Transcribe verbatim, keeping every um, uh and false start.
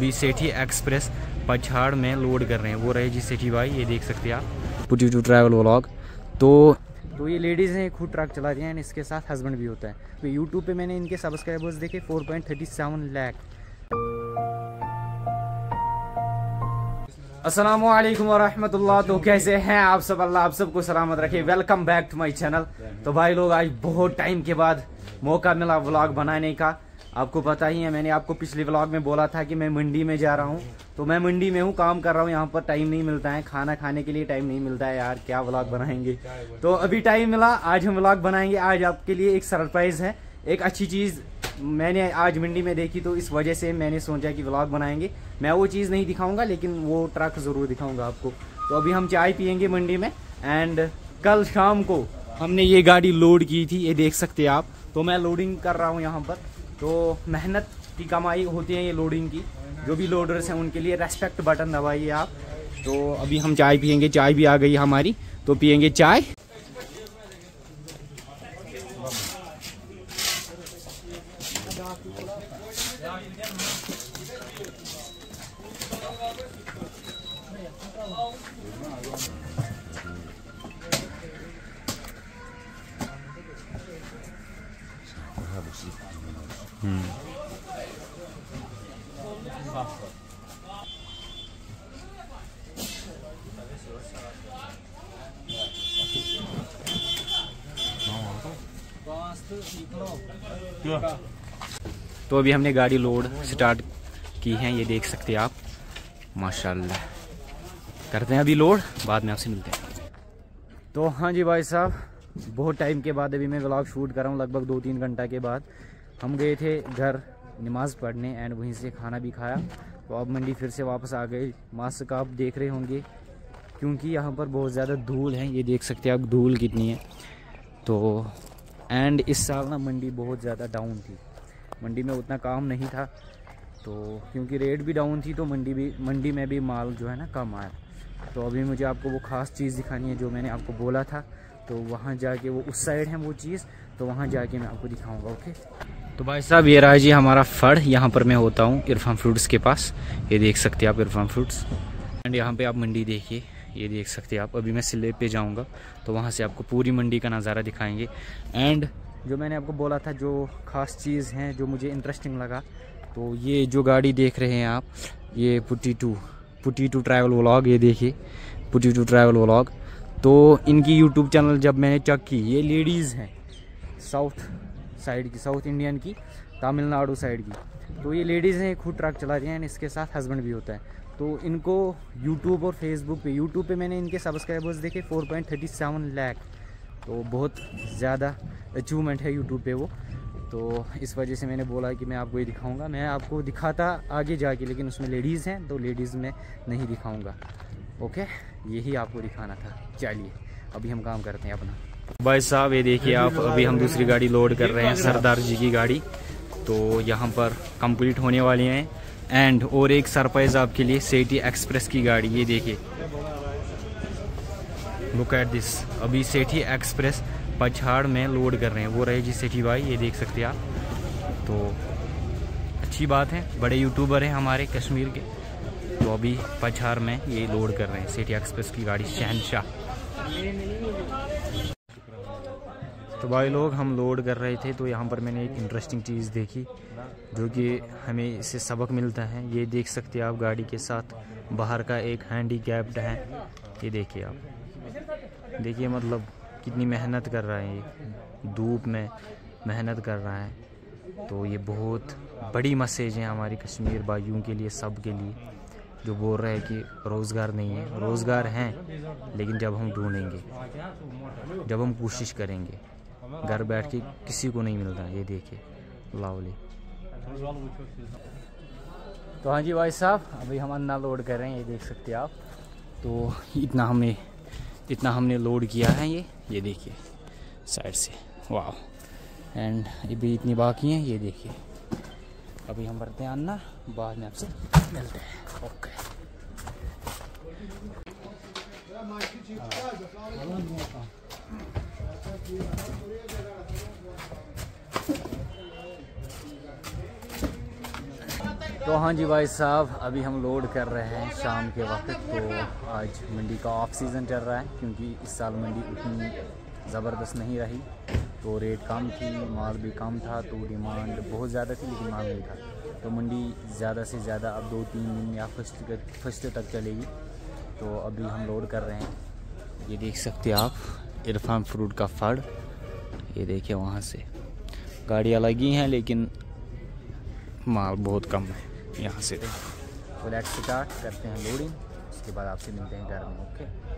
अभी सेठी एक्सप्रेस पछाड़ में लोड कर रहे हैं। वो रहे जी सेठी भाई, ये देख सकते हैं आप, पुटी टू ट्रैवल व्लॉग। तो तो ये लेडीज़ हैं, खुद ट्रक चलाती हैं, इसके साथ हस्बैंड भी होता है। तो यूट्यूब पे मैंने इनके सब्सक्राइबर्स देखे four point thirty seven lakh. अस्सलामु अलैकुम वरहमतुल्लाह। तो कैसे हैं आप सब? अल्लाह आप सबको सलामत रखे। Welcome back to my channel. तो भाई लोग, आज बहुत टाइम के बाद मौका मिला व्लॉग बनाने का। आपको पता ही है, मैंने आपको पिछले व्लॉग में बोला था कि मैं मंडी में जा रहा हूँ। तो मैं मंडी में हूँ, काम कर रहा हूँ। यहाँ पर टाइम नहीं मिलता है, खाना खाने के लिए टाइम नहीं मिलता है यार, क्या व्लॉग बनाएंगे। तो अभी टाइम मिला, आज हम व्लॉग बनाएंगे। आज आपके लिए एक सरप्राइज़ है, एक अच्छी चीज़ मैंने आज मंडी में देखी, तो इस वजह से मैंने सोचा कि व्लॉग बनाएंगे। मैं वो चीज़ नहीं दिखाऊंगा, लेकिन वो ट्रक ज़रूर दिखाऊंगा आपको। तो अभी हम चाय पियेंगे मंडी में। एंड कल शाम को हमने ये गाड़ी लोड की थी, ये देख सकते हैं आप। तो मैं लोडिंग कर रहा हूँ यहाँ पर। तो मेहनत की कमाई होती है ये लोडिंग की। जो भी लोडर्स हैं उनके लिए रेस्पेक्ट बटन दबाइए आप। तो अभी हम चाय पियेंगे, चाय भी आ गई हमारी, तो पियेंगे चाय। हम्म तो अभी हमने गाड़ी लोड स्टार्ट की है, ये देख सकते हैं आप। माशाल्लाह, करते हैं अभी लोड, बाद में आपसे मिलते हैं। तो हाँ जी भाई साहब, बहुत टाइम के बाद अभी मैं व्लॉग शूट कर रहा हूँ, लगभग दो तीन घंटा के बाद। हम गए थे घर नमाज़ पढ़ने एंड वहीं से खाना भी खाया। तो अब मंडी फिर से वापस आ गए। मास्क आप देख रहे होंगे, क्योंकि यहाँ पर बहुत ज़्यादा धूल है, ये देख सकते हैं आप धूल कितनी है। तो एंड इस साल ना मंडी बहुत ज़्यादा डाउन थी, मंडी में उतना काम नहीं था। तो क्योंकि रेट भी डाउन थी, तो मंडी भी मंडी में भी माल जो है ना कम आया। तो अभी मुझे आपको वो ख़ास चीज़ दिखानी है जो मैंने आपको बोला था। तो वहाँ जाके, वो उस साइड है वो चीज़, तो वहाँ जाके मैं आपको दिखाऊंगा। ओके। तो भाई साहब, ये रहा जी हमारा फड़। यहाँ पर मैं होता हूँ इरफान फ्रूट्स के पास, ये देख सकते हैं आप, इरफान फ्रूट्स। एंड यहाँ पे आप मंडी देखिए, ये देख सकते हैं आप। अभी मैं सिले पे जाऊँगा, तो वहाँ से आपको पूरी मंडी का नज़ारा दिखाएंगे। एंड जो मैंने आपको बोला था, जो ख़ास चीज़ हैं जो मुझे इंटरेस्टिंग लगा, तो ये जो गाड़ी देख रहे हैं आप, ये पुटी टू पुटी टू ट्रैवल व्लॉग, ये देखिए पुटी टू ट्रैवल व्लॉग। तो इनकी यूट्यूब चैनल जब मैंने चेक की, ये लेडीज़ हैं साउथ साइड की, साउथ इंडियन की, तमिलनाडु साइड की। तो ये लेडीज़ हैं, खुद ट्रक चलाती हैं, इसके साथ हस्बैंड भी होता है। तो इनको यूट्यूब और फेसबुक पे यूट्यूब पे मैंने इनके सब्सक्राइबर्स देखे four point thirty seven lakh. तो बहुत ज़्यादा अचीवमेंट है यूट्यूब पे वो। तो इस वजह से मैंने बोला कि मैं आपको ये दिखाऊंगा। मैं आपको दिखाता आगे जाके, लेकिन उसमें लेडीज़ हैं, तो लेडीज़ में नहीं दिखाऊंगा। ओके, यही आपको दिखाना था। चलिए अभी हम काम करते हैं अपना। भाई साहब, ये देखिए आप, अभी हम दूसरी गाड़ी लोड कर रहे हैं, सरदार जी की गाड़ी। तो यहाँ पर कंप्लीट होने वाली हैं। एंड और एक सरप्राइज़ आपके लिए, सेठी एक्सप्रेस की गाड़ी, ये देखिए, लुक एट दिस। अभी सेठी एक्सप्रेस पछाड़ में लोड कर रहे हैं। वो रहे जी सेठी भाई, ये देख सकते हैं आप। तो अच्छी बात है, बड़े यूट्यूबर हैं हमारे कश्मीर के। तो अभी पछाड़ में ये लोड कर रहे हैं सेठी एक्सप्रेस की गाड़ी, शहनशाह। तो भाई लोग, हम लोड कर रहे थे, तो यहाँ पर मैंने एक इंटरेस्टिंग चीज़ देखी, जो कि हमें इससे सबक मिलता है। ये देख सकते हैं आप, गाड़ी के साथ बाहर का एक हैंडीकैप्ड है, ये देखिए आप। देखिए मतलब कितनी मेहनत कर रहा है, ये धूप में मेहनत कर रहा है। तो ये बहुत बड़ी मैसेज है हमारी कश्मीर भाइयों के लिए, सब के लिए, जो बोल रहे हैं कि रोज़गार नहीं है। रोज़गार हैं, लेकिन जब हम ढूंढेंगे, जब हम कोशिश करेंगे, घर बैठ के किसी को नहीं मिलता। ये देखिए लावली। तो हाँ जी भाई साहब, अभी हम अन्ना लोड कर रहे हैं, ये देख सकते हैं आप। तो इतना हमने इतना हमने लोड किया है, ये ये देखिए साइड से, वाह। एंड ये भी इतनी बाकी हैं, ये देखिए। अभी हम भरते हैं अन्ना, बाद में आपसे मिलते हैं। ओके। तो हाँ जी भाई साहब, अभी हम लोड कर रहे हैं शाम के वक्त। तो आज मंडी का ऑफ सीज़न चल रहा है, क्योंकि इस साल मंडी उतनी ज़बरदस्त नहीं रही, तो रेट कम थी, माल भी कम था, तो डिमांड बहुत ज़्यादा थी लेकिन माल नहीं था। तो मंडी ज़्यादा से ज़्यादा अब दो तीन दिन या फर्स्ट फर्स्ट तक चलेगी। तो अभी हम लोड कर रहे हैं। ये देख सकते हैं आप इरफान फ्रूट का फड़, ये देखिए वहाँ से गाड़ियाँ लगी हैं लेकिन माल बहुत कम है यहाँ से। तो लेट्स स्टार्ट करते हैं लोडिंग, उसके बाद आपसे मिलते हैं घर में। ओके।